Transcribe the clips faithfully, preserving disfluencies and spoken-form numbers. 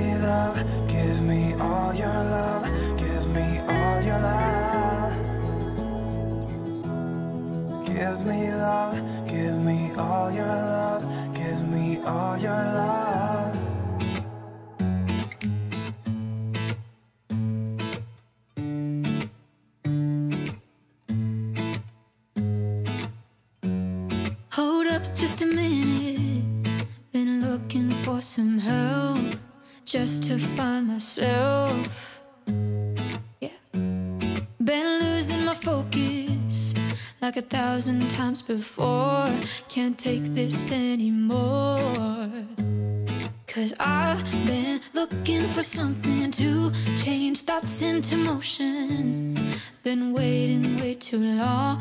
me love, give me all your love, give me all your love. Give me love, give me all your love, give me all your love. Hold up just a minute, been looking for some help just to find myself. Yeah, been losing my focus like a thousand times before. Can't take this anymore, cause I've been looking for something to change thoughts into motion. Been waiting way too long,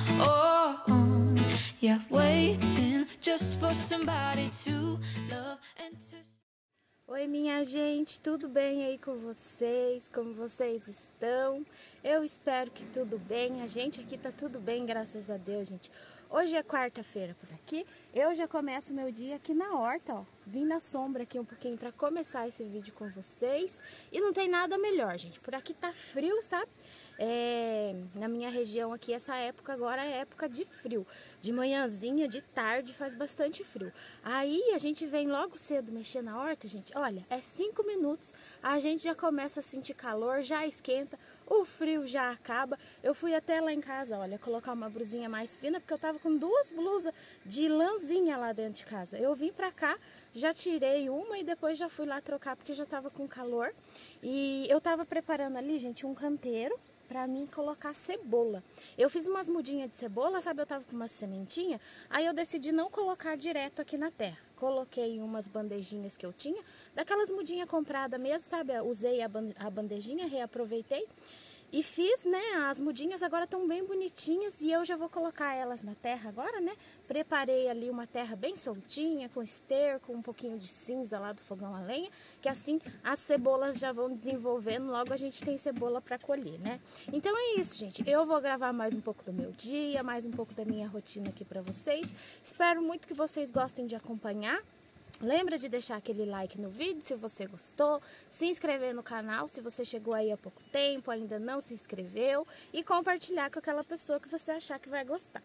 yeah, waiting just for somebody to love and to... Oi, minha gente, tudo bem aí com vocês? Como vocês estão? Eu espero que tudo bem. A gente aqui tá tudo bem, graças a Deus, gente. Hoje é quarta-feira por aqui. Eu já começo meu dia aqui na horta, ó. Vim na sombra aqui um pouquinho para começar esse vídeo com vocês. E não tem nada melhor, gente. Por aqui tá frio, sabe? É, na minha região aqui, essa época agora é época de frio. De manhãzinha, de tarde, faz bastante frio. Aí a gente vem logo cedo mexer na horta, gente. Olha, é cinco minutos, a gente já começa a sentir calor, já esquenta, o frio já acaba. Eu fui até lá em casa, olha, colocar uma blusinha mais fina, porque eu tava com duas blusas de lãzinha lá dentro de casa. Eu vim pra cá, já tirei uma e depois já fui lá trocar, porque já tava com calor. E eu tava preparando ali, gente, um canteiro pra mim colocar cebola. Eu fiz umas mudinhas de cebola, sabe? Eu tava com uma sementinha, aí eu decidi não colocar direto aqui na terra. Coloquei umas bandejinhas que eu tinha, daquelas mudinhas compradas mesmo, sabe? Usei a bandejinha, reaproveitei e fiz, né? As mudinhas agora estão bem bonitinhas e eu já vou colocar elas na terra agora, né? Preparei ali uma terra bem soltinha, com esterco, um pouquinho de cinza lá do fogão a lenha, que assim as cebolas já vão desenvolvendo, logo a gente tem cebola para colher, né? Então é isso, gente. Eu vou gravar mais um pouco do meu dia, mais um pouco da minha rotina aqui para vocês. Espero muito que vocês gostem de acompanhar. Lembra de deixar aquele like no vídeo se você gostou, se inscrever no canal se você chegou aí há pouco tempo, ainda não se inscreveu, e compartilhar com aquela pessoa que você achar que vai gostar.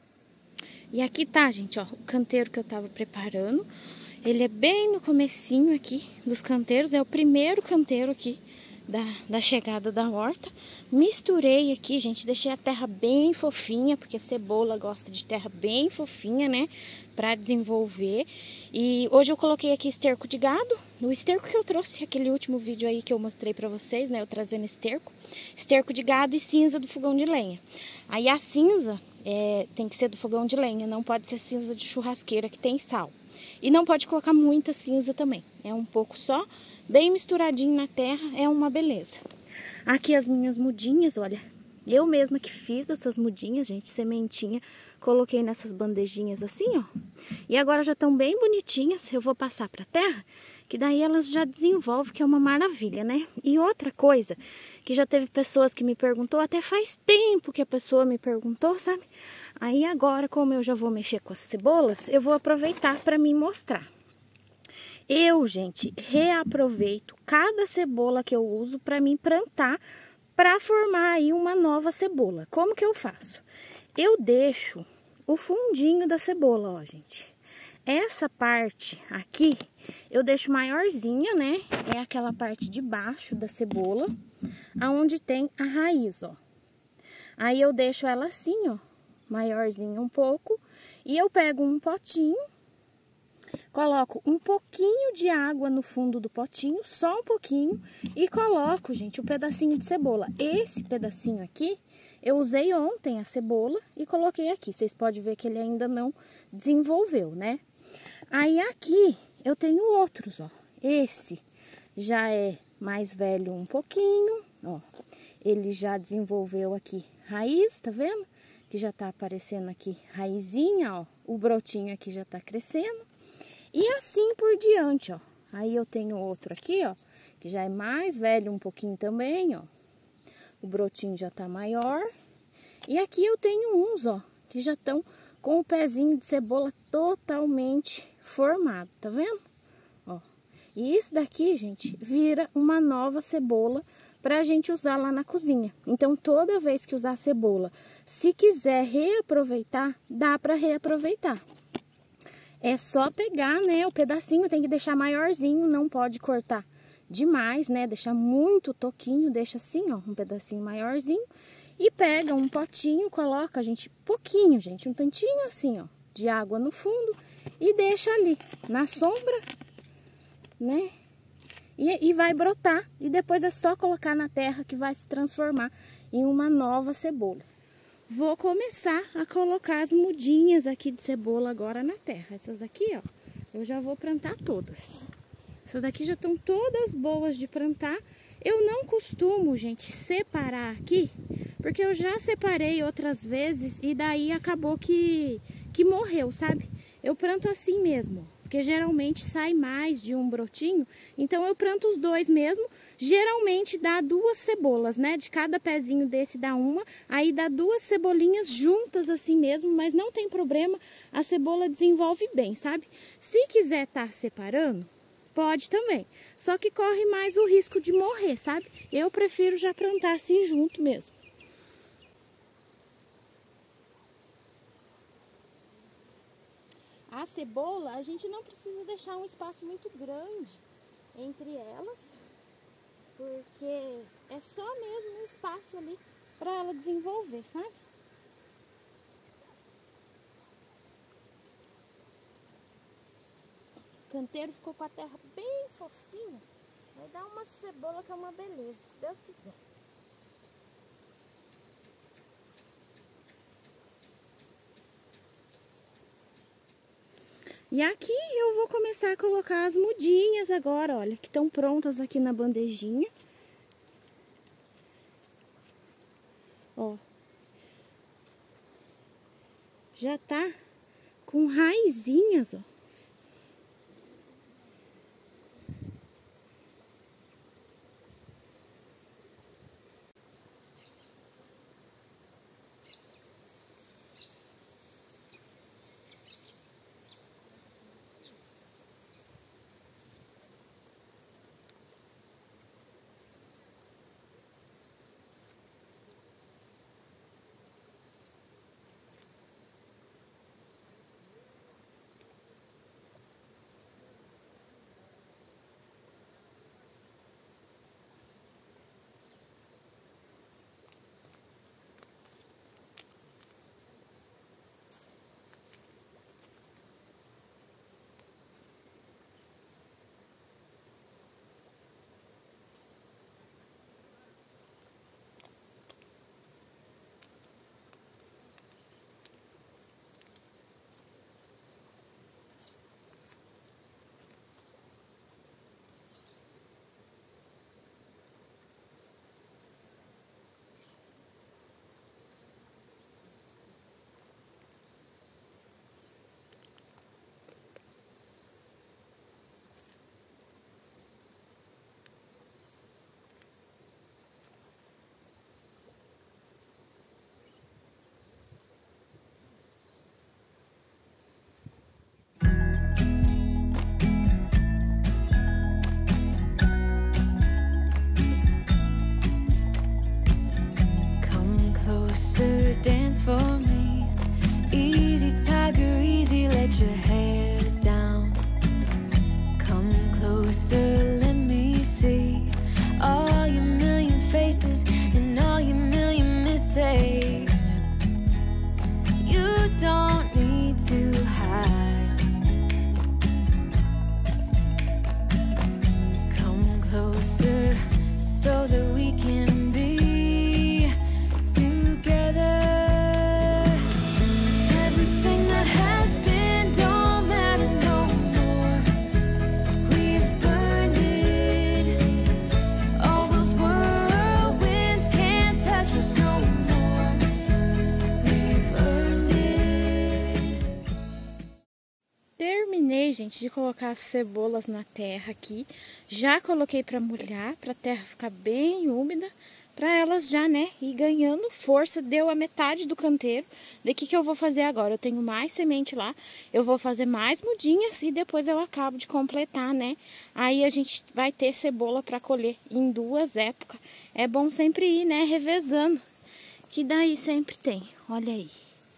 E aqui tá, gente, ó, o canteiro que eu tava preparando. Ele é bem no comecinho aqui dos canteiros, é o primeiro canteiro aqui da, da chegada da horta. Misturei aqui, gente, deixei a terra bem fofinha, porque a cebola gosta de terra bem fofinha, né, pra desenvolver. E hoje eu coloquei aqui esterco de gado, o esterco que eu trouxe, aquele último vídeo aí que eu mostrei pra vocês, né, eu trazendo esterco. Esterco de gado e cinza do fogão de lenha. Aí a cinza é, tem que ser do fogão de lenha, não pode ser cinza de churrasqueira que tem sal. E não pode colocar muita cinza também, é um pouco só, bem misturadinho na terra, é uma beleza. Aqui as minhas mudinhas, olha, eu mesma que fiz essas mudinhas, gente, sementinha, coloquei nessas bandejinhas assim, ó. E agora já estão bem bonitinhas, eu vou passar pra terra, que daí elas já desenvolvem, que é uma maravilha, né? E outra coisa, que já teve pessoas que me perguntou, até faz tempo que a pessoa me perguntou, sabe? Aí agora, como eu já vou mexer com as cebolas, eu vou aproveitar para me mostrar. Eu, gente, reaproveito cada cebola que eu uso para me plantar, para formar aí uma nova cebola. Como que eu faço? Eu deixo o fundinho da cebola, ó, gente. Essa parte aqui, eu deixo maiorzinha, né? É aquela parte de baixo da cebola, aonde tem a raiz, ó. Aí eu deixo ela assim, ó, maiorzinha um pouco, e eu pego um potinho, coloco um pouquinho de água no fundo do potinho, só um pouquinho, e coloco, gente, o um pedacinho de cebola. Esse pedacinho aqui, eu usei ontem a cebola e coloquei aqui. Vocês podem ver que ele ainda não desenvolveu, né? Aí aqui eu tenho outros, ó. Esse já é mais velho um pouquinho, ó. Ele já desenvolveu aqui raiz, tá vendo? Que já tá aparecendo aqui raizinha, ó. O brotinho aqui já tá crescendo. E assim por diante, ó. Aí eu tenho outro aqui, ó, que já é mais velho um pouquinho também, ó. O brotinho já tá maior. E aqui eu tenho uns, ó, que já estão com o pezinho de cebola totalmente formado, tá vendo? Ó. E isso daqui, gente, vira uma nova cebola para a gente usar lá na cozinha. Então, toda vez que usar a cebola, se quiser reaproveitar, dá para reaproveitar. É só pegar, né, o pedacinho, tem que deixar maiorzinho, não pode cortar demais, né, deixar muito toquinho, deixa assim, ó, um pedacinho maiorzinho. E pega um potinho, coloca, gente, pouquinho, gente, um tantinho assim, ó, de água no fundo e deixa ali, na sombra, né? E, e vai brotar, e depois é só colocar na terra que vai se transformar em uma nova cebola. Vou começar a colocar as mudinhas aqui de cebola agora na terra. Essas aqui, ó, eu já vou plantar todas. Essas daqui já estão todas boas de plantar. Eu não costumo, gente, separar aqui, porque eu já separei outras vezes e daí acabou que, que morreu, sabe? Eu planto assim mesmo, porque geralmente sai mais de um brotinho, então eu planto os dois mesmo. Geralmente dá duas cebolas, né? De cada pezinho desse dá uma, aí dá duas cebolinhas juntas assim mesmo, mas não tem problema, a cebola desenvolve bem, sabe? Se quiser estar separando, pode também, só que corre mais o risco de morrer, sabe? Eu prefiro já plantar assim junto mesmo. A cebola, a gente não precisa deixar um espaço muito grande entre elas, porque é só mesmo um espaço ali para ela desenvolver, sabe? O canteiro ficou com a terra bem fofinha, vai dar uma cebola que é uma beleza, se Deus quiser. E aqui eu vou começar a colocar as mudinhas agora, olha, que estão prontas aqui na bandejinha. Ó. Já tá com raizinhas, ó. Dance for me, easy tiger, easy, let your hair down. Come closer, let me see all your million faces and all your million mistakes. You don't need to hide. Come closer so that we can be gente, de colocar as cebolas na terra aqui. Já coloquei para molhar, para a terra ficar bem úmida, para elas já, né, ir ganhando força. Deu a metade do canteiro. Daí o que que eu vou fazer agora? Eu tenho mais semente lá, eu vou fazer mais mudinhas e depois eu acabo de completar, né? Aí a gente vai ter cebola para colher em duas épocas. É bom sempre ir, né, revezando, que daí sempre tem. Olha aí.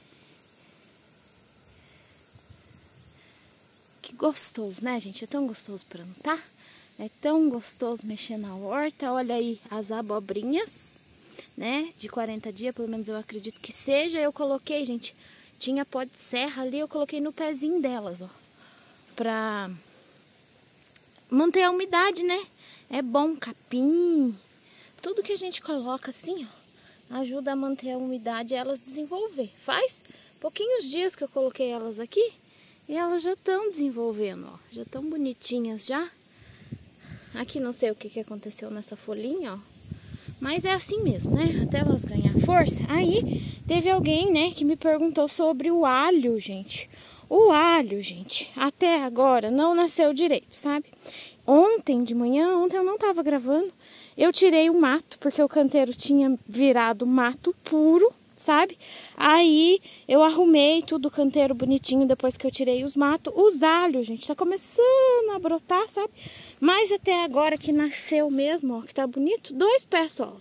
Que gostoso, né, gente? É tão gostoso plantar. É tão gostoso mexer na horta. Olha aí as abobrinhas, né? De quarenta dias, pelo menos eu acredito que seja. Eu coloquei, gente, tinha pó de serra ali, eu coloquei no pezinho delas, ó. Pra manter a umidade, né? É bom, capim. Tudo que a gente coloca assim, ó, ajuda a manter a umidade e elas desenvolver. Faz pouquinhos dias que eu coloquei elas aqui e elas já estão desenvolvendo, ó. Já estão bonitinhas já. Aqui não sei o que, que aconteceu nessa folhinha, ó. Mas é assim mesmo, né? Até elas ganhar força. Aí teve alguém, né, que me perguntou sobre o alho, gente. O alho, gente, até agora não nasceu direito, sabe? Ontem de manhã, ontem eu não tava gravando. Eu tirei o mato, porque o canteiro tinha virado mato puro, sabe? Aí eu arrumei tudo o canteiro bonitinho depois que eu tirei os matos. Os alhos, gente, tá começando a brotar, sabe? Mas até agora que nasceu mesmo, ó, que tá bonito, dois pés só.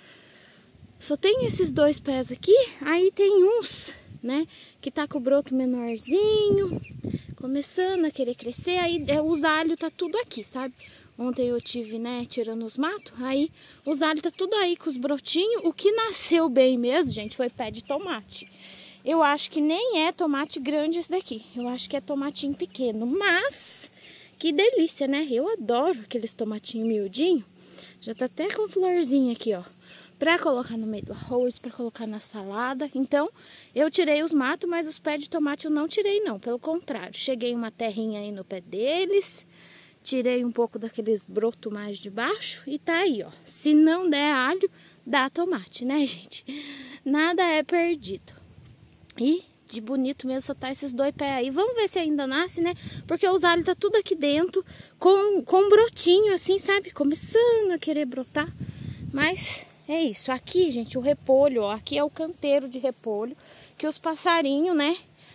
Só tem esses dois pés aqui, aí tem uns, né, que tá com o broto menorzinho, começando a querer crescer. Aí é, os alhos tá tudo aqui, sabe? Ontem eu tive, né, tirando os matos, aí os alhos tá tudo aí com os brotinhos. O que nasceu bem mesmo, gente, foi pé de tomate. Eu acho que nem é tomate grande esse daqui, eu acho que é tomatinho pequeno, mas que delícia, né? Eu adoro aqueles tomatinhos miudinhos. Já tá até com florzinha aqui, ó, pra colocar no meio do arroz, pra colocar na salada. Então, eu tirei os matos, mas os pés de tomate eu não tirei não, pelo contrário. Cheguei uma terrinha aí no pé deles, tirei um pouco daqueles brotos mais de baixo e tá aí, ó. Se não der alho, dá tomate, né, gente? Nada é perdido. E de bonito mesmo só tá esses dois pés aí. Vamos ver se ainda nasce, né? Porque os alhos tá tudo aqui dentro com, com brotinho assim, sabe? Começando a querer brotar. Mas é isso. Aqui, gente, o repolho, ó. Aqui é o canteiro de repolho que os passarinhos, né,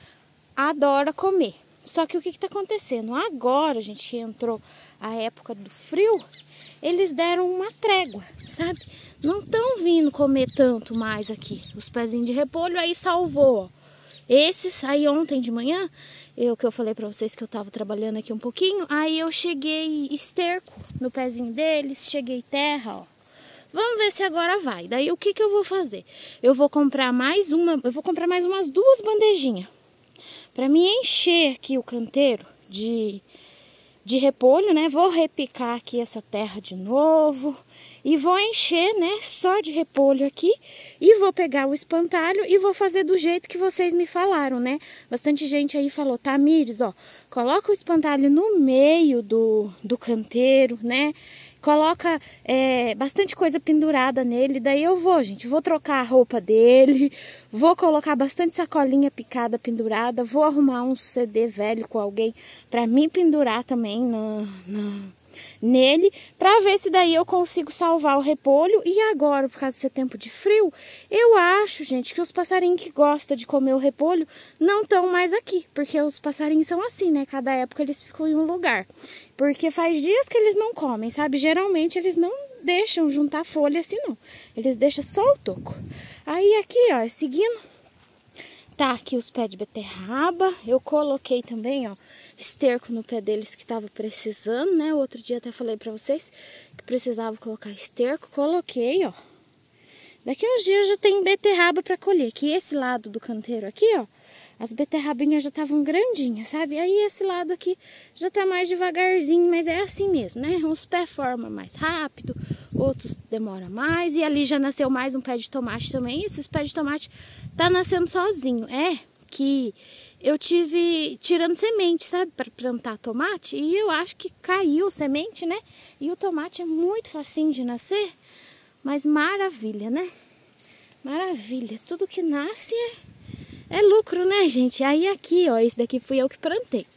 adoram comer. Só que o que que tá acontecendo? Agora, gente, que entrou a época do frio, eles deram uma trégua, sabe? Não estão vindo comer tanto mais aqui. Os pezinhos de repolho aí salvou, ó. Esses aí ontem de manhã, eu que eu falei pra vocês que eu tava trabalhando aqui um pouquinho, aí eu cheguei esterco no pezinho deles, cheguei terra, ó. Vamos ver se agora vai. Daí o que que eu vou fazer? Eu vou comprar mais uma, eu vou comprar mais umas duas bandejinhas para mim encher aqui o canteiro de, de repolho, né? Vou repicar aqui essa terra de novo e vou encher, né, só de repolho aqui. E vou pegar o espantalho e vou fazer do jeito que vocês me falaram, né? Bastante gente aí falou, Tamires, ó, coloca o espantalho no meio do, do canteiro, né? Coloca é, bastante coisa pendurada nele. Daí eu vou, gente, vou trocar a roupa dele, vou colocar bastante sacolinha picada pendurada, vou arrumar um C D velho com alguém pra mim pendurar também no, no, nele, pra ver se daí eu consigo salvar o repolho. E agora, por causa desse tempo de frio, eu acho, gente, que os passarinhos que gostam de comer o repolho não estão mais aqui, porque os passarinhos são assim, né? Cada época eles ficam em um lugar. Porque faz dias que eles não comem, sabe? Geralmente eles não deixam juntar folha assim, não. Eles deixam só o toco. Aí aqui, ó, seguindo, tá aqui os pés de beterraba. Eu coloquei também, ó, esterco no pé deles que tava precisando, né? O outro dia até falei pra vocês que precisava colocar esterco. Coloquei, ó. Daqui uns dias já tem beterraba pra colher. Que esse lado do canteiro aqui, ó, as beterrabinhas já estavam grandinhas, sabe? Aí esse lado aqui já tá mais devagarzinho, mas é assim mesmo, né? Uns pés formam mais rápido, outros demoram mais. E ali já nasceu mais um pé de tomate também. Esses pés de tomate tá nascendo sozinho. É que eu tive tirando semente, sabe? Para plantar tomate. E eu acho que caiu semente, né? E o tomate é muito facinho de nascer. Mas maravilha, né? Maravilha. Tudo que nasce é... é lucro, né, gente? Aí aqui, ó, esse daqui fui eu que plantei.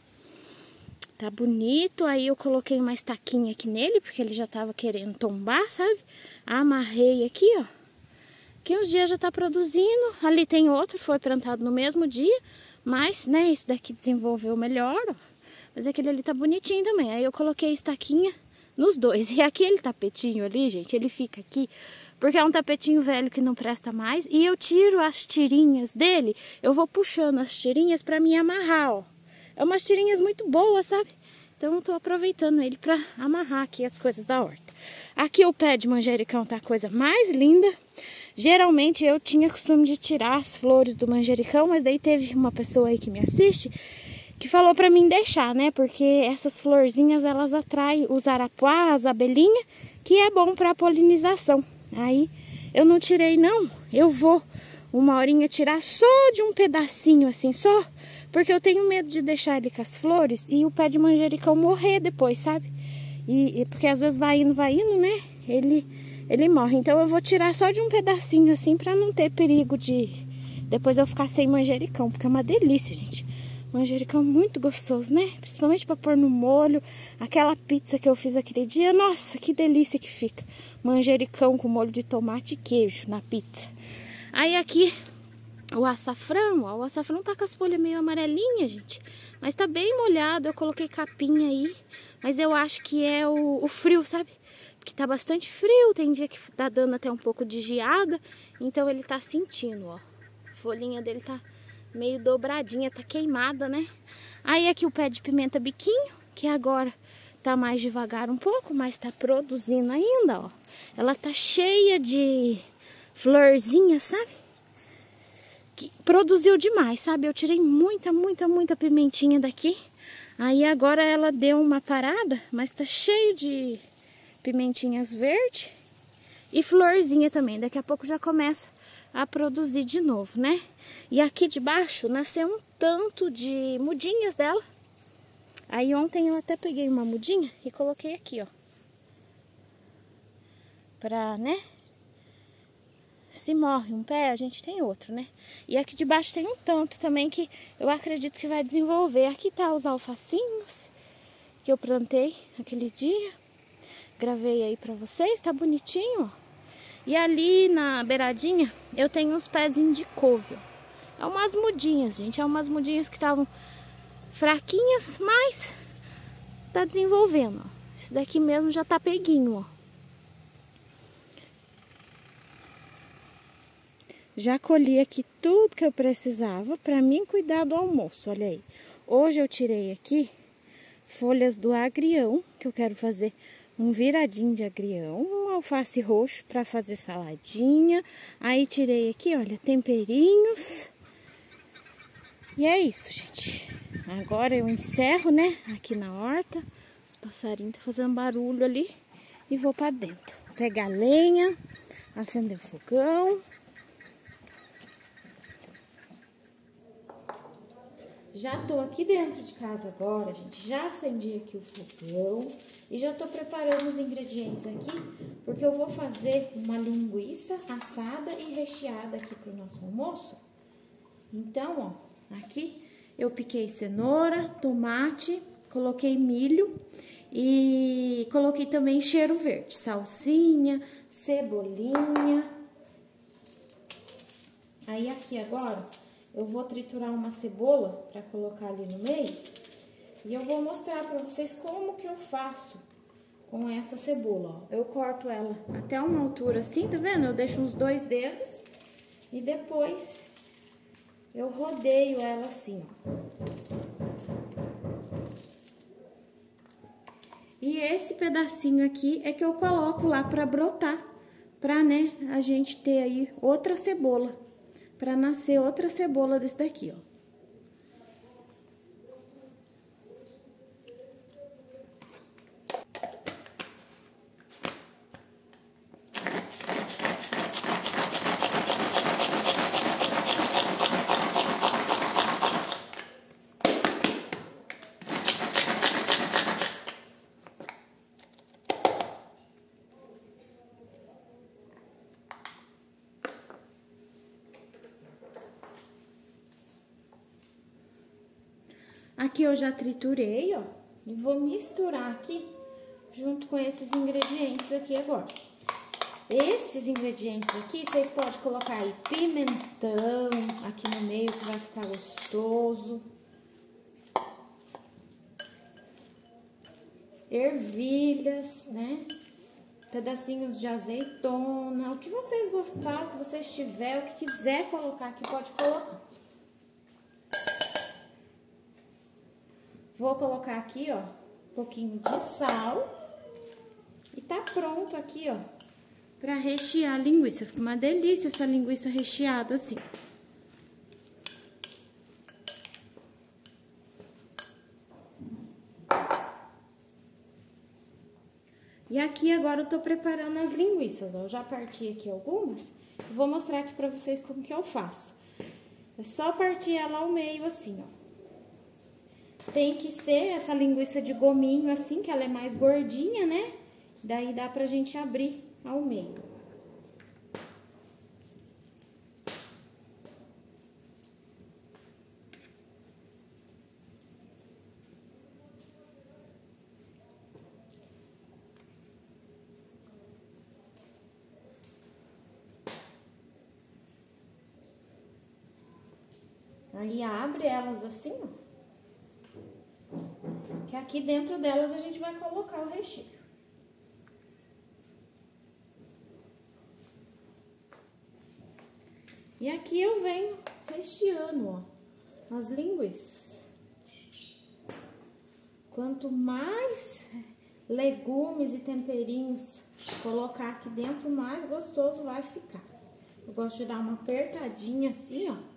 Tá bonito. Aí eu coloquei uma estaquinha aqui nele, porque ele já tava querendo tombar, sabe? amarrei aqui, ó. Que uns dias já tá produzindo. Ali tem outro, foi plantado no mesmo dia. Mas, né, esse daqui desenvolveu melhor, ó. Mas aquele ali tá bonitinho também. Aí eu coloquei estaquinha nos dois. E aquele tapetinho ali, gente, ele fica aqui porque é um tapetinho velho que não presta mais. E eu tiro as tirinhas dele. Eu vou puxando as tirinhas pra me amarrar, ó. É umas tirinhas muito boas, sabe? Então eu tô aproveitando ele pra amarrar aqui as coisas da horta. Aqui o pé de manjericão tá a coisa mais linda. Geralmente eu tinha costume de tirar as flores do manjericão, mas daí teve uma pessoa aí que me assiste que falou pra mim deixar, né? Porque essas florzinhas, elas atraem os arapuá, as abelhinhas, que é bom pra polinização. Aí eu não tirei não, eu vou uma horinha tirar só de um pedacinho assim, só, porque eu tenho medo de deixar ele com as flores e o pé de manjericão morrer depois, sabe? E, e porque às vezes vai indo, vai indo, né? Ele, ele morre. Então eu vou tirar só de um pedacinho assim pra não ter perigo de depois eu ficar sem manjericão, porque é uma delícia, gente. Manjericão muito gostoso, né? Principalmente pra pôr no molho. Aquela pizza que eu fiz aquele dia, nossa, que delícia que fica. Manjericão com molho de tomate e queijo na pizza. Aí aqui o açafrão, ó, o açafrão tá com as folhas meio amarelinhas, gente. Mas tá bem molhado, eu coloquei capinha aí. Mas eu acho que é o, o frio, sabe? Porque tá bastante frio, tem dia que tá dando até um pouco de geada. Então ele tá sentindo, ó. A folhinha dele tá meio dobradinha, tá queimada, né? Aí aqui o pé de pimenta biquinho, que agora tá mais devagar um pouco, mas tá produzindo ainda, ó. Ela tá cheia de florzinha, sabe? Que produziu demais, sabe? Eu tirei muita, muita, muita pimentinha daqui. Aí agora ela deu uma parada, mas tá cheio de pimentinhas verdes e florzinha também. Daqui a pouco já começa a produzir de novo, né? E aqui debaixo nasceu um tanto de mudinhas dela. Aí ontem eu até peguei uma mudinha e coloquei aqui, ó. Pra, né? Se morre um pé, a gente tem outro, né? E aqui debaixo tem um tanto também que eu acredito que vai desenvolver. Aqui tá os alfacinhos que eu plantei aquele dia. Gravei aí pra vocês, tá bonitinho, ó. E ali na beiradinha eu tenho uns pezinhos de couve, ó. É umas mudinhas, gente. É umas mudinhas que estavam fraquinhas, mas tá desenvolvendo, ó. Esse daqui mesmo já tá peguinho, ó. Já colhi aqui tudo que eu precisava pra mim cuidar do almoço, olha aí. Hoje eu tirei aqui folhas do agrião, que eu quero fazer um viradinho de agrião, um alface roxo pra fazer saladinha. Aí tirei aqui, olha, temperinhos. E é isso, gente. Agora eu encerro, né, aqui na horta. Os passarinhos estão fazendo barulho ali. E vou pra dentro. Pegar lenha, acender o fogão. Já tô aqui dentro de casa agora, gente. Já acendi aqui o fogão. E já tô preparando os ingredientes aqui. Porque eu vou fazer uma linguiça assada e recheada aqui pro nosso almoço. Então, ó. Aqui eu piquei cenoura, tomate, coloquei milho e coloquei também cheiro verde, salsinha, cebolinha. Aí aqui agora eu vou triturar uma cebola para colocar ali no meio e eu vou mostrar para vocês como que eu faço com essa cebola, ó. Eu corto ela até uma altura assim, tá vendo? Eu deixo uns dois dedos e depois eu rodeio ela assim, ó. E esse pedacinho aqui é que eu coloco lá pra brotar. Pra, né, a gente ter aí outra cebola. Pra nascer outra cebola desse daqui, ó. Aqui eu já triturei, ó, e vou misturar aqui junto com esses ingredientes aqui agora. esses ingredientes aqui, vocês podem colocar aí pimentão aqui no meio, que vai ficar gostoso. Ervilhas, né? Pedacinhos de azeitona, o que vocês gostarem, o que vocês tiverem, o que quiser colocar aqui, pode colocar. Vou colocar aqui, ó, um pouquinho de sal. E tá pronto aqui, ó, pra rechear a linguiça. Fica uma delícia essa linguiça recheada assim. E aqui agora eu tô preparando as linguiças, ó. Eu já parti aqui algumas. Vou mostrar aqui pra vocês como que eu faço. É só partir ela ao meio assim, ó. Tem que ser essa linguiça de gominho assim, que ela é mais gordinha, né? Daí dá pra gente abrir ao meio. Aí abre elas assim, ó. Que aqui dentro delas a gente vai colocar o recheio. E aqui eu venho recheando, ó, as linguiças. Quanto mais legumes e temperinhos colocar aqui dentro, mais gostoso vai ficar. Eu gosto de dar uma apertadinha assim, ó.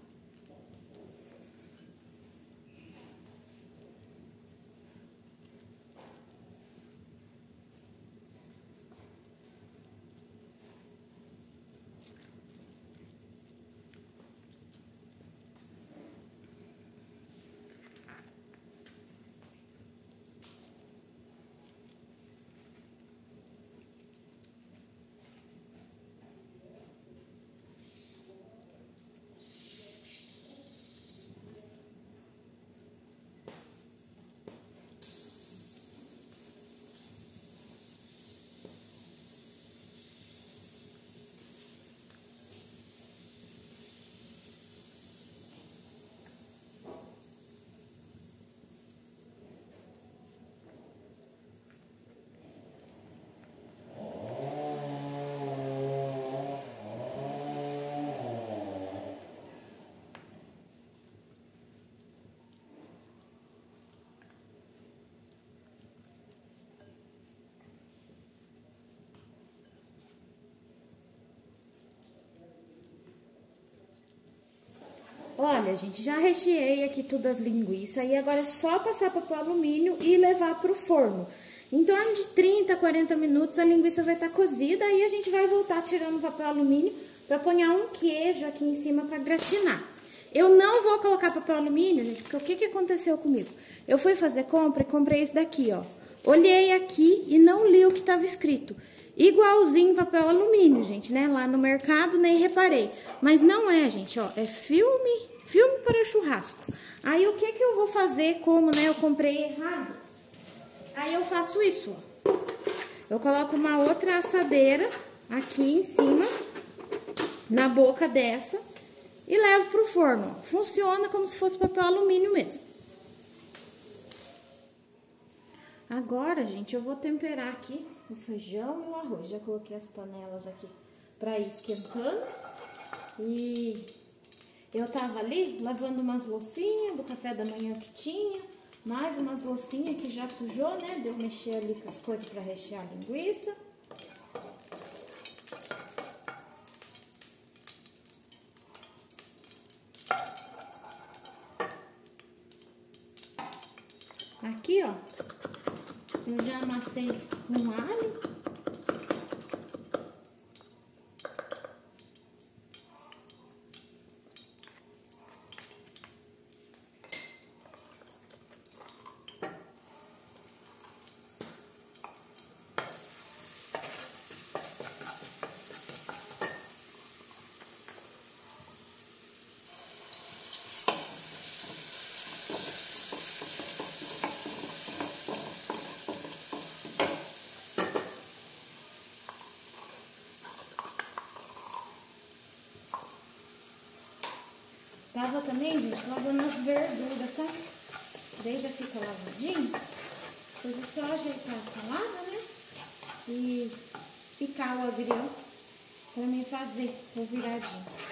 Olha, gente, já recheei aqui tudo as linguiças e agora é só passar papel alumínio e levar pro forno. Em torno de trinta, quarenta minutos a linguiça vai estar cozida, aí a gente vai voltar tirando o papel alumínio para pôr um queijo aqui em cima para gratinar. Eu não vou colocar papel alumínio, gente, porque o que que aconteceu comigo? Eu fui fazer compra e comprei esse daqui, ó. Olhei aqui e não li o que estava escrito. Igualzinho papel alumínio, gente, né? Lá no mercado nem reparei. Mas não é, gente, ó. É filme, filme para churrasco. Aí o que que eu vou fazer como, né? Eu comprei errado. Aí eu faço isso, ó. Eu coloco uma outra assadeira aqui em cima, na boca dessa, e levo pro forno, ó. Funciona como se fosse papel alumínio mesmo. Agora, gente, eu vou temperar aqui o feijão e o arroz. Já coloquei as panelas aqui pra ir esquentando. E eu tava ali lavando umas loucinhas do café da manhã que tinha. Mais umas loucinhas que já sujou, né? Deu mexer ali com as coisas pra rechear a linguiça. Aqui, ó. Eu já amassei um alho. Tava também, gente, lavando as verduras, sabe? Daí já fica lavadinho. Depois é só ajeitar a salada, né? E picar o agrião pra mim fazer o viradinho.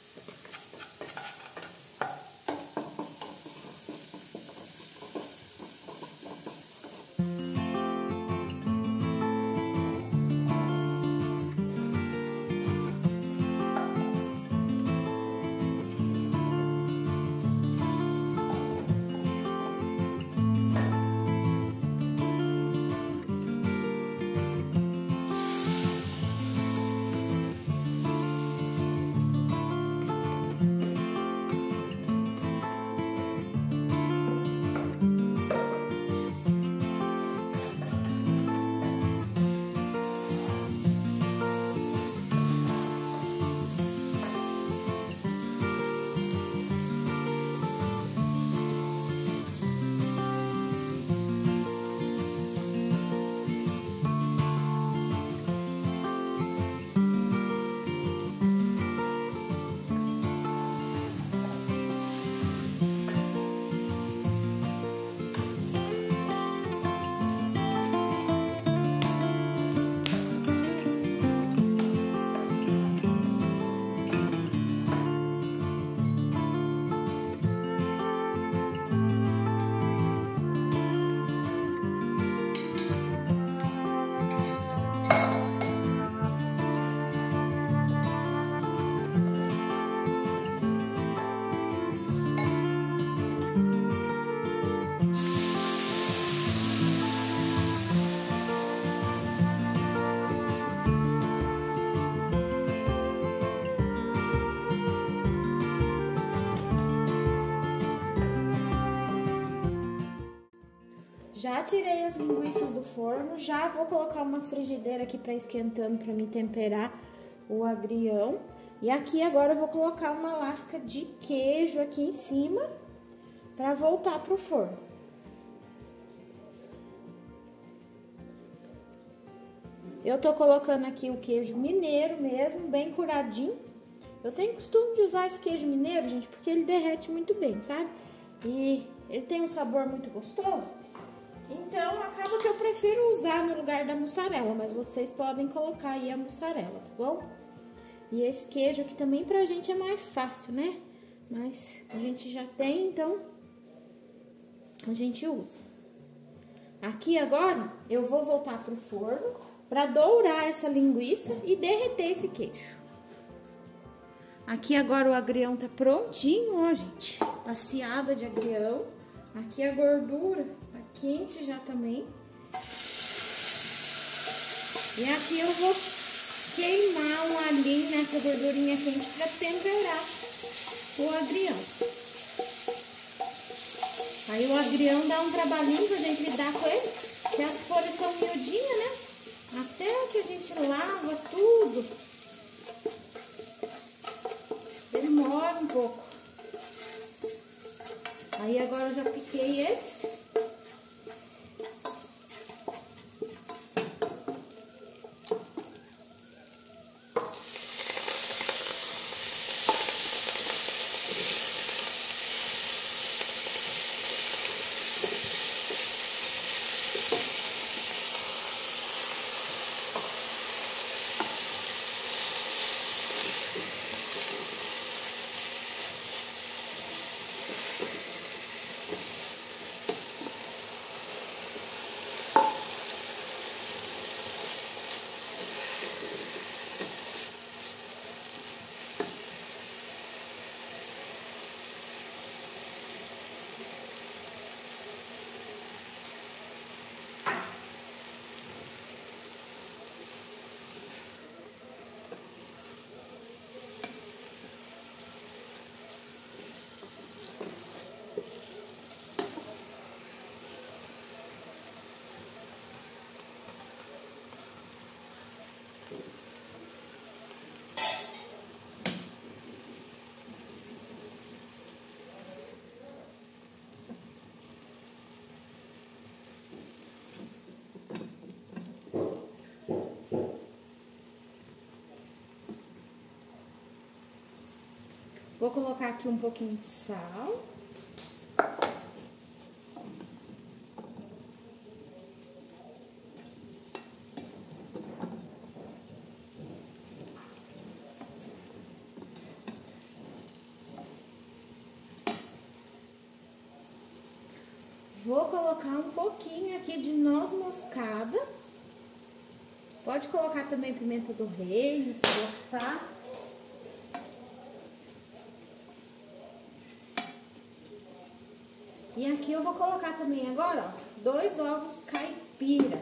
Já tirei as linguiças do forno, já vou colocar uma frigideira aqui para esquentando para me temperar o agrião. E aqui agora eu vou colocar uma lasca de queijo aqui em cima para voltar pro forno. Eu tô colocando aqui o queijo mineiro mesmo, bem curadinho. Eu tenho costume de usar esse queijo mineiro, gente, porque ele derrete muito bem, sabe? E ele tem um sabor muito gostoso. Então, acaba que eu prefiro usar no lugar da mussarela, mas vocês podem colocar aí a mussarela, tá bom? E esse queijo aqui também pra gente é mais fácil, né? Mas a gente já tem, então a gente usa. Aqui agora eu vou voltar pro forno pra dourar essa linguiça e derreter esse queijo. Aqui agora o agrião tá prontinho, ó, gente. Passeada de agrião. Aqui a gordura tá quente já também. E aqui eu vou queimar um alhinho nessa gordurinha quente para temperar o agrião. Aí o agrião dá um trabalhinho pra gente lidar com ele, porque as folhas são miudinhas, né? Até que a gente lava tudo, demora um pouco. Aí agora eu já piquei eles. Vou colocar aqui um pouquinho de sal. Vou colocar um pouquinho aqui de noz moscada. Pode colocar também pimenta do reino, se gostar. E aqui eu vou colocar também agora, ó, dois ovos caipira.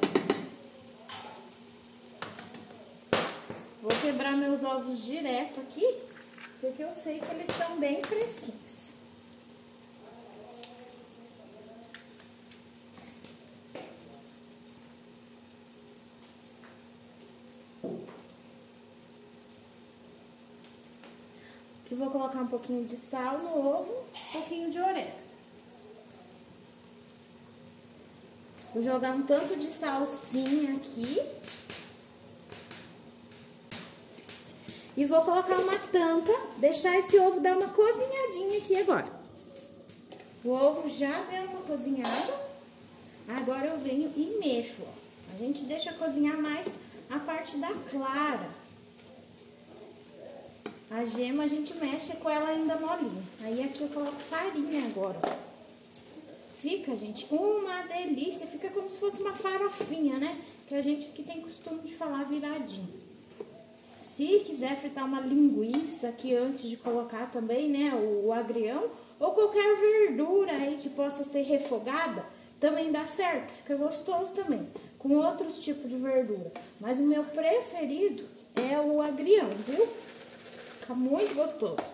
Vou quebrar meus ovos direto aqui, porque eu sei que eles estão bem fresquinhos. Aqui vou colocar um pouquinho de sal no ovo, um pouquinho de orégano. Vou jogar um tanto de salsinha aqui. E vou colocar uma tampa, deixar esse ovo dar uma cozinhadinha aqui agora. O ovo já deu uma cozinhada. Agora eu venho e mexo, ó. A gente deixa cozinhar mais a parte da clara. A gema a gente mexe com ela ainda molinha. Aí aqui eu coloco farinha agora, ó. Fica, gente, uma delícia. Fica como se fosse uma farofinha, né? Que a gente aqui tem costume de falar viradinho. Se quiser fritar uma linguiça aqui antes de colocar também, né? O, o agrião. Ou qualquer verdura aí que possa ser refogada, também dá certo. Fica gostoso também. Com outros tipos de verdura. Mas o meu preferido é o agrião, viu? Fica muito gostoso.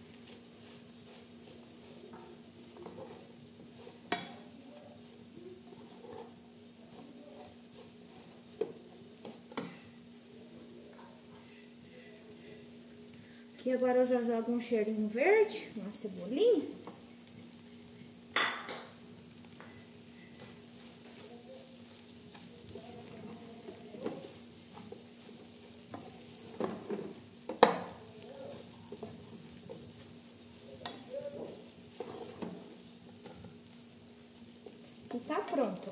Aqui agora eu já jogo um cheirinho verde, uma cebolinha. E tá pronto.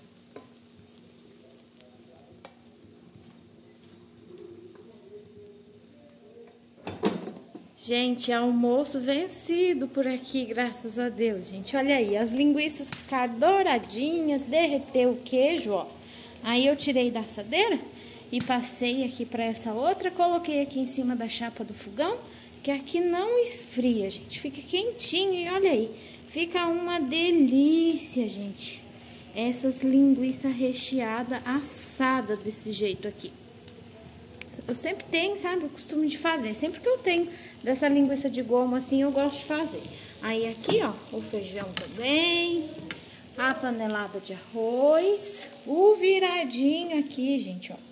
Gente, almoço vencido por aqui, graças a Deus, gente. Olha aí, as linguiças ficaram douradinhas, derreteu o queijo, ó. Aí eu tirei da assadeira e passei aqui para essa outra, coloquei aqui em cima da chapa do fogão, que aqui não esfria, gente. Fica quentinho e olha aí, fica uma delícia, gente. Essas linguiças recheadas, assada desse jeito aqui. Eu sempre tenho, sabe, o costume de fazer. Sempre que eu tenho dessa linguiça de goma assim, eu gosto de fazer. Aí aqui, ó, o feijão também, a panelada de arroz, o viradinho aqui, gente, ó.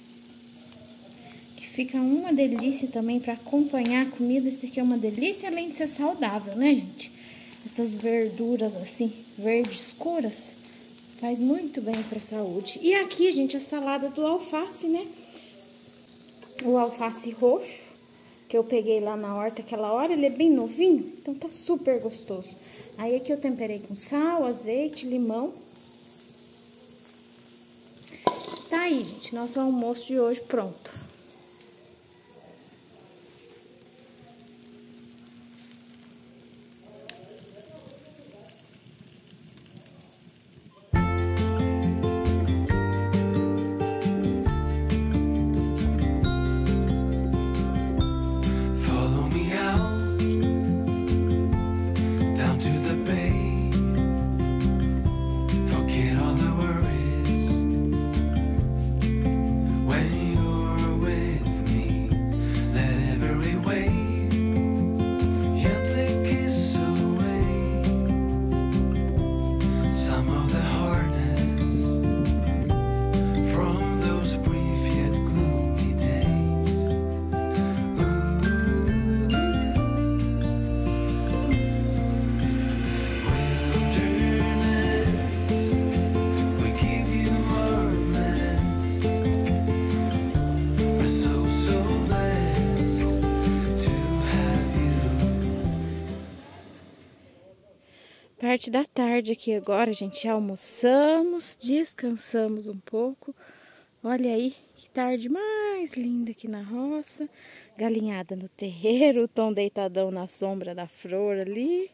Que fica uma delícia também para acompanhar a comida. Isso aqui é uma delícia, além de ser saudável, né, gente? Essas verduras assim, verdes escuras, faz muito bem para a saúde. E aqui, gente, a salada do alface, né? O alface roxo, que eu peguei lá na horta aquela hora, ele é bem novinho, então tá super gostoso. Aí aqui eu temperei com sal, azeite, limão. Tá aí, gente, nosso almoço de hoje pronto. Forget all the worries when you're parte da tarde aqui agora, gente. Almoçamos, descansamos um pouco. Olha aí, que tarde mais linda aqui na roça. Galinhada no terreiro, o Tom deitadão na sombra da flor ali.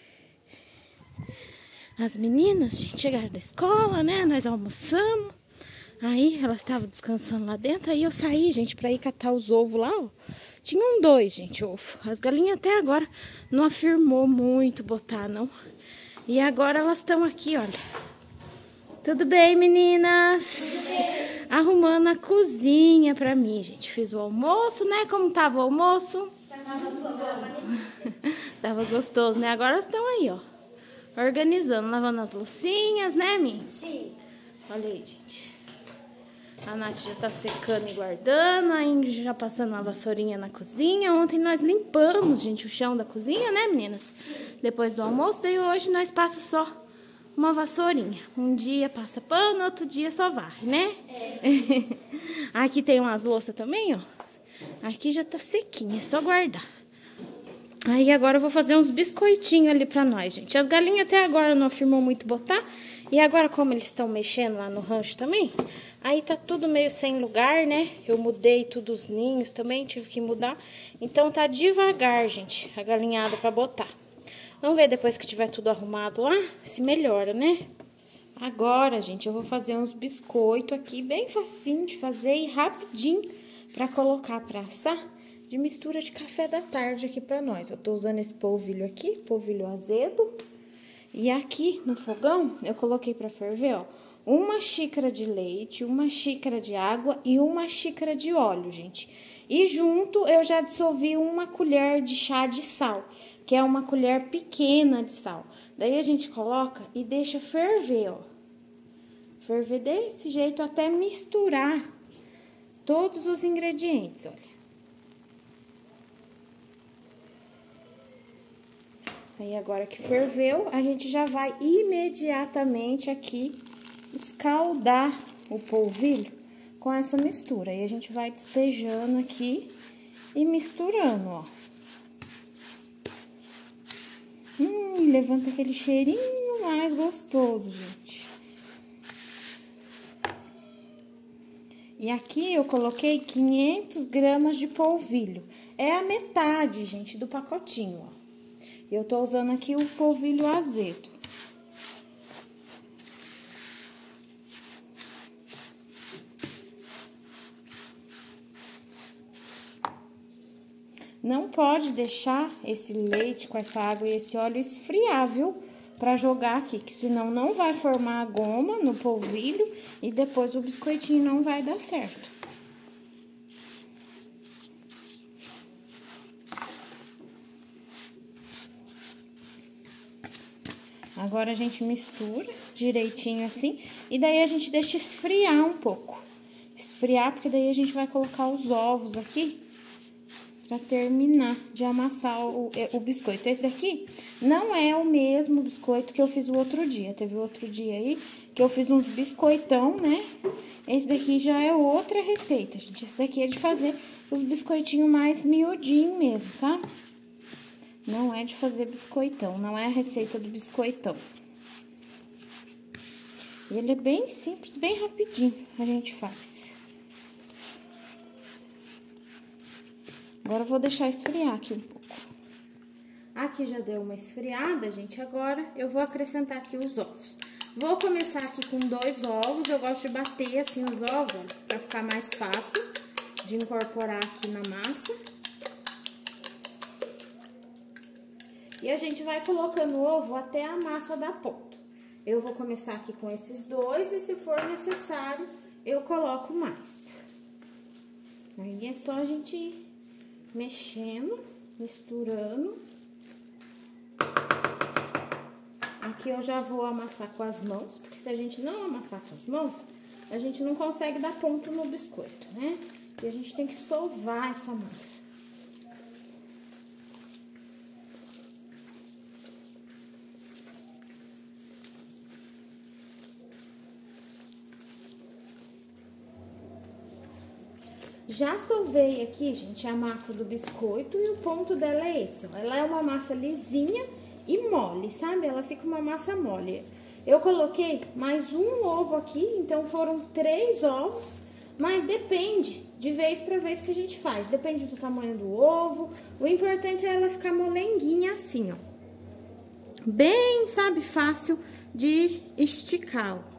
As meninas, gente, chegaram da escola, né? Nós almoçamos. Aí elas estavam descansando lá dentro. Aí eu saí, gente, pra ir catar os ovos lá, ó. Tinham dois, gente, ovo. As galinhas até agora não afirmou muito botar, não. E agora elas estão aqui, olha. Tudo bem, meninas? Tudo bem. Arrumando a cozinha pra mim, gente. Fiz o almoço, né? Como tava o almoço? Tava bom. Tava gostoso, né? Agora estão aí, ó. Organizando, lavando as loucinhas, né, Mi? Sim. Olha aí, gente. A Nath já tá secando e guardando. A Ingrid já passando uma vassourinha na cozinha. Ontem nós limpamos, gente, o chão da cozinha, né, meninas? Sim. Depois do almoço. Daí hoje nós passa só uma vassourinha. Um dia passa pano, outro dia só varre, né? É. Aqui tem umas louças também, ó. Aqui já tá sequinha, é só guardar. Aí agora eu vou fazer uns biscoitinhos ali pra nós, gente. As galinhas até agora não afirmou muito botar. E agora, como eles estão mexendo lá no rancho também, aí tá tudo meio sem lugar, né? Eu mudei tudo os ninhos também, tive que mudar. Então tá devagar, gente, a galinhada pra botar. Vamos ver depois que tiver tudo arrumado lá, se melhora, né? Agora, gente, eu vou fazer uns biscoitos aqui, bem facinho de fazer e rapidinho pra colocar pra assar, de mistura de café da tarde aqui pra nós. Eu tô usando esse polvilho aqui, polvilho azedo. E aqui no fogão, eu coloquei pra ferver, ó, uma xícara de leite, uma xícara de água e uma xícara de óleo, gente. E junto eu já dissolvi uma colher de chá de sal, que é uma colher pequena de sal. Daí a gente coloca e deixa ferver, ó. Ferver desse jeito até misturar todos os ingredientes, olha. Aí agora que ferveu, a gente já vai imediatamente aqui escaldar o polvilho com essa mistura. Aí a gente vai despejando aqui e misturando, ó. Hum, levanta aquele cheirinho mais gostoso, gente. E aqui eu coloquei quinhentas gramas de polvilho. É a metade, gente, do pacotinho, ó. Eu tô usando aqui o polvilho azedo. Não pode deixar esse leite com essa água e esse óleo esfriar, viu? Pra jogar aqui, que senão não vai formar a goma no polvilho e depois o biscoitinho não vai dar certo. Agora a gente mistura direitinho assim, e daí a gente deixa esfriar um pouco. Esfriar, porque daí a gente vai colocar os ovos aqui pra terminar de amassar o, o biscoito. Esse daqui não é o mesmo biscoito que eu fiz o outro dia. Teve outro dia aí que eu fiz uns biscoitão, né? Esse daqui já é outra receita, gente. Esse daqui é de fazer os biscoitinhos mais miudinho mesmo, sabe? Não é de fazer biscoitão, não é a receita do biscoitão. Ele é bem simples, bem rapidinho a gente faz. Agora eu vou deixar esfriar aqui um pouco. Aqui já deu uma esfriada, gente. Agora eu vou acrescentar aqui os ovos. Vou começar aqui com dois ovos. Eu gosto de bater assim os ovos, pra ficar mais fácil de incorporar aqui na massa. E a gente vai colocando o ovo até a massa dar ponto. Eu vou começar aqui com esses dois e se for necessário, eu coloco mais. Aí é só a gente ir mexendo, misturando. Aqui eu já vou amassar com as mãos, porque se a gente não amassar com as mãos, a gente não consegue dar ponto no biscoito, né? E a gente tem que sovar essa massa. Já solvei aqui, gente, a massa do biscoito e o ponto dela é esse, ó. Ela é uma massa lisinha e mole, sabe? Ela fica uma massa mole. Eu coloquei mais um ovo aqui, então foram três ovos, mas depende de vez para vez que a gente faz. Depende do tamanho do ovo. O importante é ela ficar molenguinha assim, ó. Bem, sabe, fácil de esticar, ó.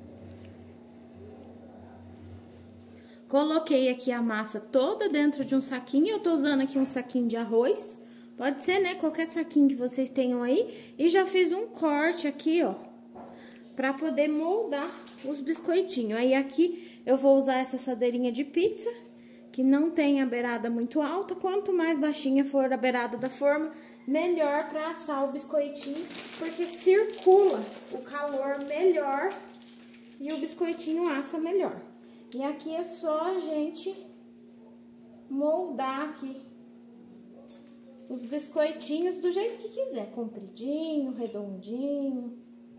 Coloquei aqui a massa toda dentro de um saquinho. Eu tô usando aqui um saquinho de arroz. Pode ser, né? Qualquer saquinho que vocês tenham aí. E já fiz um corte aqui, ó, pra poder moldar os biscoitinhos. Aí aqui eu vou usar essa assadeirinha de pizza, que não tem a beirada muito alta. Quanto mais baixinha for a beirada da forma, melhor pra assar o biscoitinho, porque circula o calor melhor e o biscoitinho assa melhor. E aqui é só a gente moldar aqui os biscoitinhos do jeito que quiser, compridinho, redondinho.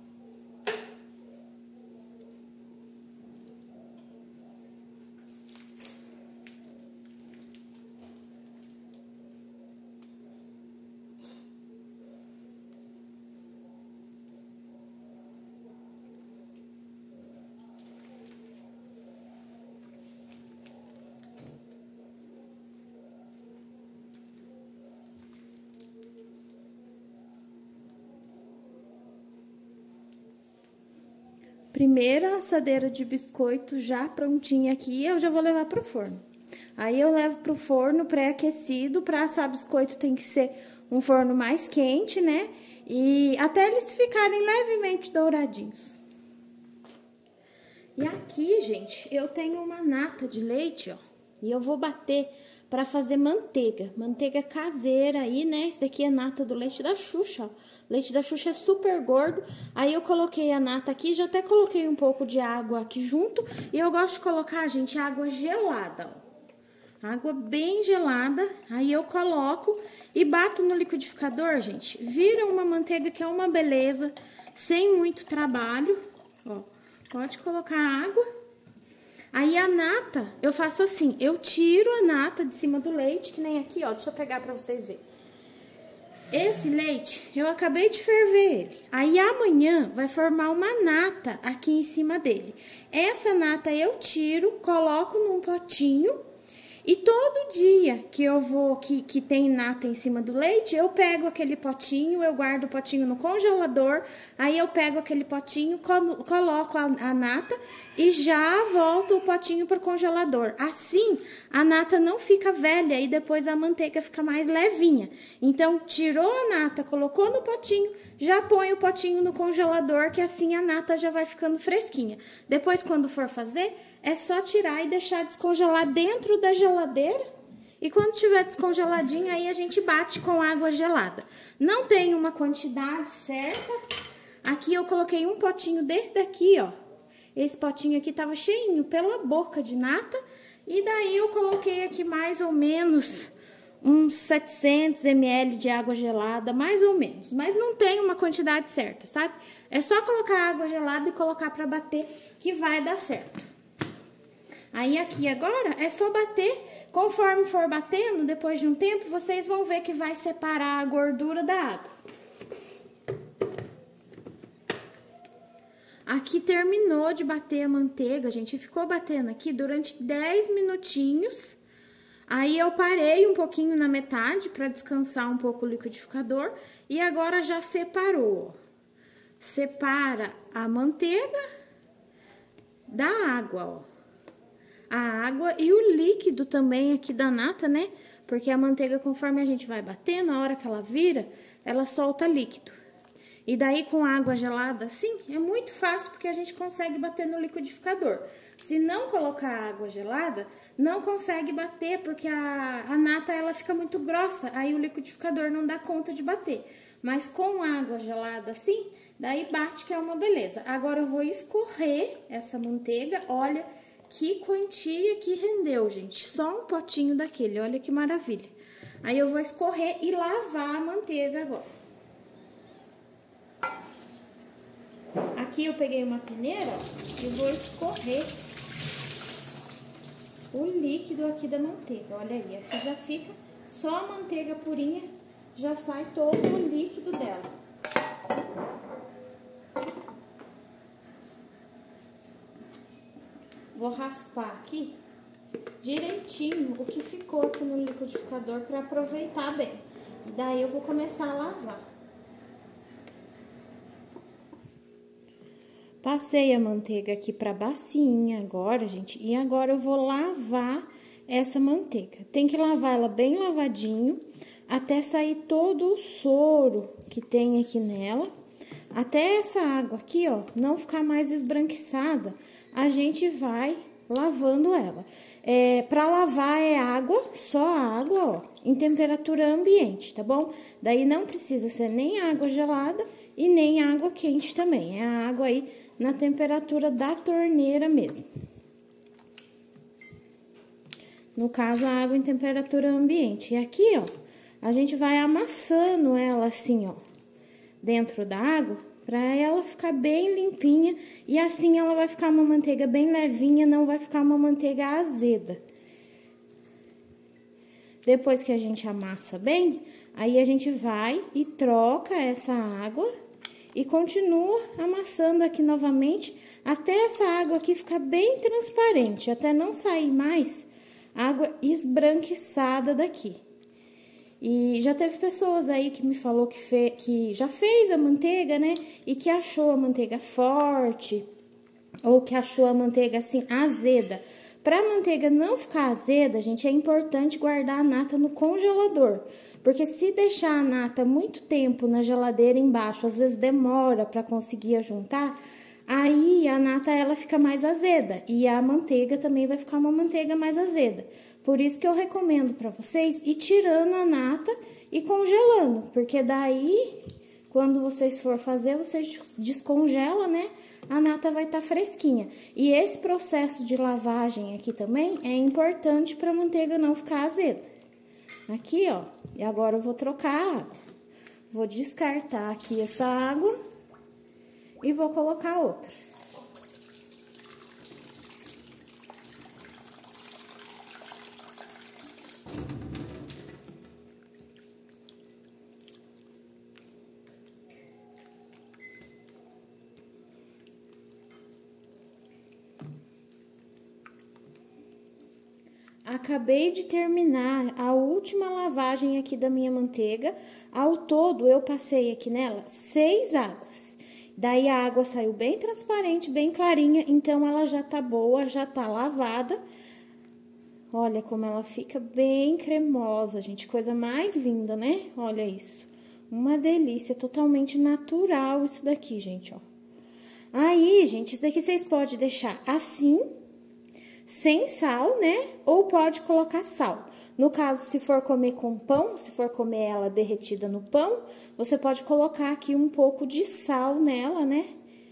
Primeira assadeira de biscoito já prontinha aqui, eu já vou levar pro forno. Aí eu levo pro forno pré-aquecido. Para assar biscoito tem que ser um forno mais quente, né? E até eles ficarem levemente douradinhos. E aqui, gente, eu tenho uma nata de leite, ó. E eu vou bater para fazer manteiga, manteiga caseira aí, né? Esse daqui é nata do leite da Xuxa, ó. Leite da Xuxa é super gordo. Aí eu coloquei a nata aqui, já até coloquei um pouco de água aqui junto. E eu gosto de colocar, gente, água gelada, ó. Água bem gelada. Aí eu coloco e bato no liquidificador, gente. Vira uma manteiga que é uma beleza, sem muito trabalho, ó. Pode colocar água. Aí a nata, eu faço assim, eu tiro a nata de cima do leite, que nem aqui, ó, deixa eu pegar pra vocês verem. Esse leite, eu acabei de ferver ele. Aí amanhã vai formar uma nata aqui em cima dele. Essa nata eu tiro, coloco num potinho. E todo dia que eu vou, que, que tem nata em cima do leite, eu pego aquele potinho, eu guardo o potinho no congelador, aí eu pego aquele potinho, colo, coloco a, a nata e já volto o potinho pro congelador. Assim, a nata não fica velha e depois a manteiga fica mais levinha. Então, tirou a nata, colocou no potinho, já põe o potinho no congelador, que assim a nata já vai ficando fresquinha. Depois, quando for fazer, é só tirar e deixar descongelar dentro da geladeira. E quando tiver descongeladinho, aí a gente bate com água gelada. Não tem uma quantidade certa. Aqui eu coloquei um potinho desse daqui, ó. Esse potinho aqui tava cheinho pela boca de nata. E daí eu coloquei aqui mais ou menos uns setecentos mililitros de água gelada, mais ou menos. Mas não tem uma quantidade certa, sabe? É só colocar água gelada e colocar pra bater que vai dar certo. Aí aqui agora é só bater, conforme for batendo, depois de um tempo, vocês vão ver que vai separar a gordura da água. Aqui terminou de bater a manteiga, a gente ficou batendo aqui durante dez minutinhos. Aí eu parei um pouquinho na metade para descansar um pouco o liquidificador e agora já separou. Separa a manteiga da água, ó. A água e o líquido também aqui da nata, né? Porque a manteiga, conforme a gente vai batendo, na hora que ela vira, ela solta líquido. E daí com água gelada assim, é muito fácil porque a gente consegue bater no liquidificador. Se não colocar água gelada, não consegue bater porque a, a nata ela fica muito grossa, aí o liquidificador não dá conta de bater. Mas com água gelada assim, daí bate que é uma beleza. Agora eu vou escorrer essa manteiga, olha que quantia que rendeu, gente. Só um potinho daquele, olha que maravilha. Aí eu vou escorrer e lavar a manteiga agora. Aqui eu peguei uma peneira, ó, e vou escorrer o líquido aqui da manteiga. Olha aí, aqui já fica só a manteiga purinha, já sai todo o líquido dela. Vou raspar aqui direitinho o que ficou aqui no liquidificador para aproveitar bem. E daí eu vou começar a lavar. Passei a manteiga aqui para a bacinha agora, gente, e agora eu vou lavar essa manteiga. Tem que lavar ela bem lavadinho, até sair todo o soro que tem aqui nela. Até essa água aqui, ó, não ficar mais esbranquiçada, a gente vai lavando ela. É, para lavar é água, só água, ó, em temperatura ambiente, tá bom? Daí não precisa ser nem água gelada e nem água quente também. É a água aí na temperatura da torneira mesmo. No caso, a água em temperatura ambiente. E aqui, ó, a gente vai amassando ela assim, ó, dentro da água, pra ela ficar bem limpinha. E assim ela vai ficar uma manteiga bem levinha, não vai ficar uma manteiga azeda. Depois que a gente amassa bem, aí a gente vai e troca essa água e continua amassando aqui novamente, até essa água aqui ficar bem transparente, até não sair mais água esbranquiçada daqui. E já teve pessoas aí que me falou que, fe, que já fez a manteiga, né? E que achou a manteiga forte, ou que achou a manteiga assim, azeda. Para a manteiga não ficar azeda, gente, é importante guardar a nata no congelador. Porque se deixar a nata muito tempo na geladeira embaixo, às vezes demora para conseguir juntar, aí a nata ela fica mais azeda. E a manteiga também vai ficar uma manteiga mais azeda. Por isso que eu recomendo para vocês ir tirando a nata e congelando. Porque daí, quando vocês for fazer, vocês descongelam, né? A nata vai estar fresquinha. E esse processo de lavagem aqui também é importante para a manteiga não ficar azeda. Aqui, ó. E agora eu vou trocar a água. Vou descartar aqui essa água e vou colocar outra. Acabei de terminar a última lavagem aqui da minha manteiga. Ao todo, eu passei aqui nela seis águas. Daí, a água saiu bem transparente, bem clarinha. Então, ela já tá boa, já tá lavada. Olha como ela fica bem cremosa, gente. Coisa mais linda, né? Olha isso. Uma delícia, totalmente natural isso daqui, gente, ó. Aí, gente, isso daqui vocês podem deixar assim, sem sal, né? Ou pode colocar sal. No caso, se for comer com pão, se for comer ela derretida no pão, você pode colocar aqui um pouco de sal nela, né?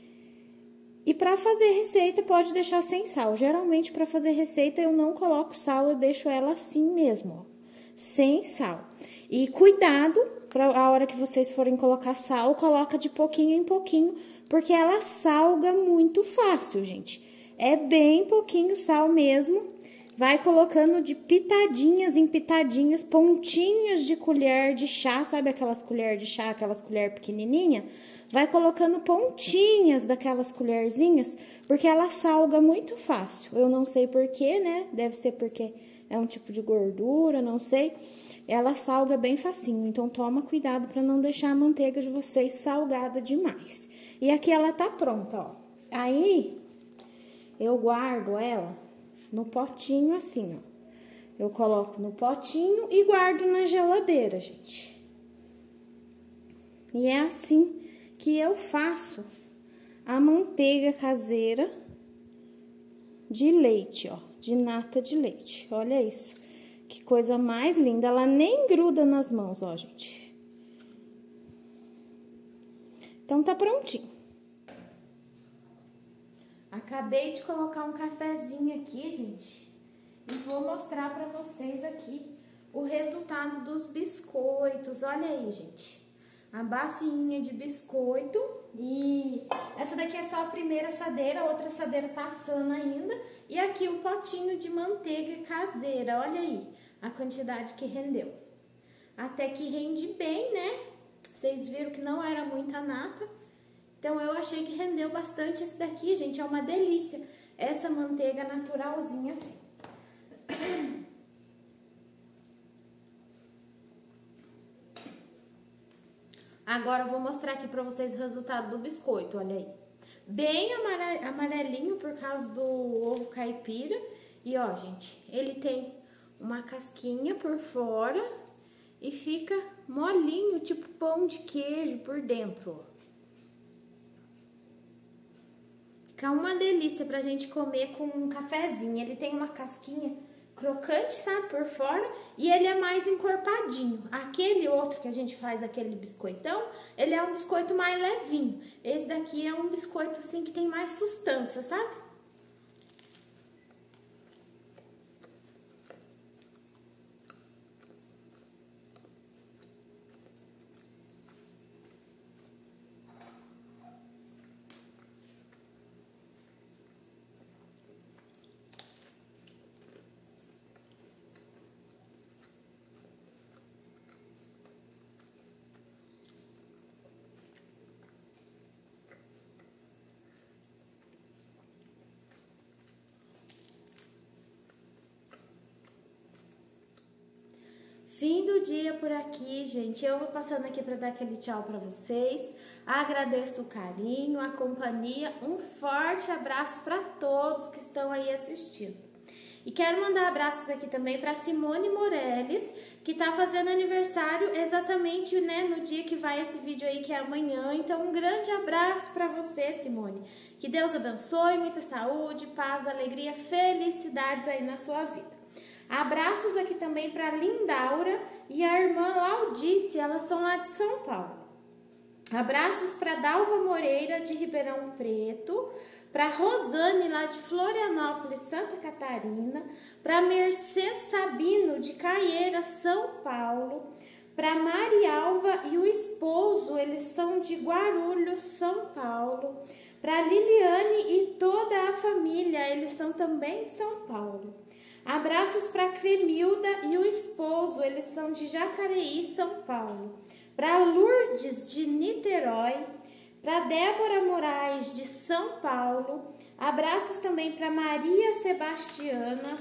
E para fazer receita, pode deixar sem sal. Geralmente, para fazer receita, eu não coloco sal, eu deixo ela assim mesmo, ó. Sem sal. E cuidado, para a hora que vocês forem colocar sal, coloca de pouquinho em pouquinho, porque ela salga muito fácil, gente. É bem pouquinho sal mesmo. Vai colocando de pitadinhas em pitadinhas, pontinhas de colher de chá, sabe aquelas colheres de chá, aquelas colheres pequenininha? Vai colocando pontinhas daquelas colherzinhas, porque ela salga muito fácil. Eu não sei porquê, né? Deve ser porque é um tipo de gordura, não sei. Ela salga bem facinho, então toma cuidado para não deixar a manteiga de vocês salgada demais. E aqui ela tá pronta, ó. Aí eu guardo ela no potinho assim, ó. Eu coloco no potinho e guardo na geladeira, gente. E é assim que eu faço a manteiga caseira de leite, ó. De nata de leite. Olha isso. Que coisa mais linda. Ela nem gruda nas mãos, ó, gente. Então, tá prontinho. Acabei de colocar um cafezinho aqui, gente, e vou mostrar pra vocês aqui o resultado dos biscoitos. Olha aí, gente, a bacinha de biscoito. E essa daqui é só a primeira assadeira, a outra assadeira tá assando ainda. E aqui o potinho de manteiga caseira, olha aí a quantidade que rendeu. Até que rende bem, né? Vocês viram que não era muita nata. Então eu achei que rendeu bastante esse daqui, gente. É uma delícia. Essa manteiga naturalzinha assim. Agora eu vou mostrar aqui pra vocês o resultado do biscoito, olha aí. Bem amarelinho por causa do ovo caipira. E ó, gente, ele tem uma casquinha por fora e fica molinho, tipo pão de queijo por dentro, ó. Fica uma delícia pra gente comer com um cafezinho. Ele tem uma casquinha crocante, sabe, por fora, e ele é mais encorpadinho. Aquele outro que a gente faz, aquele biscoitão, ele é um biscoito mais levinho. Esse daqui é um biscoito, assim, que tem mais sustância, sabe? Fim do dia por aqui, gente. Eu vou passando aqui para dar aquele tchau para vocês. Agradeço o carinho, a companhia. Um forte abraço para todos que estão aí assistindo. E quero mandar abraços aqui também para Simone Morelles, que está fazendo aniversário exatamente, né, no dia que vai esse vídeo aí, que é amanhã. Então, um grande abraço para você, Simone. Que Deus abençoe, muita saúde, paz, alegria, felicidades aí na sua vida. Abraços aqui também para Lindaura e a irmã Laudice, elas são lá de São Paulo. Abraços para Dalva Moreira de Ribeirão Preto, para Rosane lá de Florianópolis, Santa Catarina, para Mercê Sabino de Caieira, São Paulo, para Marialva e o esposo, eles são de Guarulhos, São Paulo, para Liliane e toda a família, eles são também de São Paulo. Abraços para Cremilda e o esposo, eles são de Jacareí, São Paulo. Para Lourdes de Niterói, para Débora Moraes de São Paulo. Abraços também para Maria Sebastiana,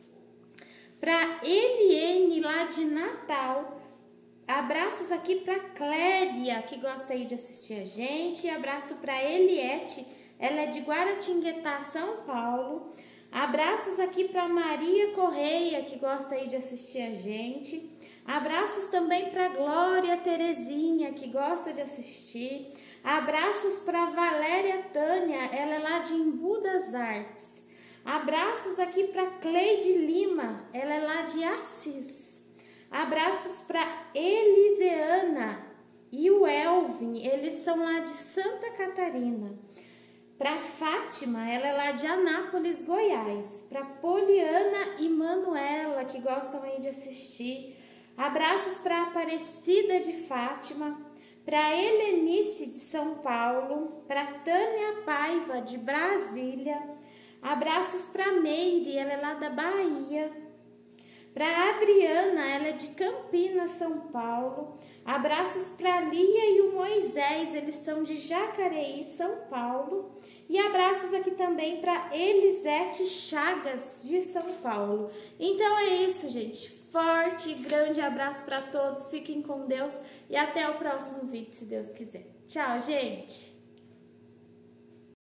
para Eliene lá de Natal. Abraços aqui para Cléria, que gosta aí de assistir a gente. Abraço para Eliette, ela é de Guaratinguetá, São Paulo. Abraços aqui para Maria Correia, que gosta aí de assistir a gente. Abraços também para Glória Terezinha, que gosta de assistir. Abraços para Valéria Tânia, ela é lá de Embu das Artes. Abraços aqui para Cleide Lima, ela é lá de Assis. Abraços para Eliseana e o Elvin, eles são lá de Santa Catarina. Para Fátima, ela é lá de Anápolis, Goiás. Para Poliana e Manuela, que gostam aí de assistir. Abraços para Aparecida de Fátima. Para Helenice de São Paulo. Para Tânia Paiva de Brasília. Abraços para Meire, ela é lá da Bahia. Para Adriana, ela é de Campinas, São Paulo. Abraços para Lia e o Moisés, eles são de Jacareí, São Paulo. E abraços aqui também para Elisete Chagas, de São Paulo. Então é isso, gente. Forte e grande abraço para todos. Fiquem com Deus e até o próximo vídeo, se Deus quiser. Tchau, gente!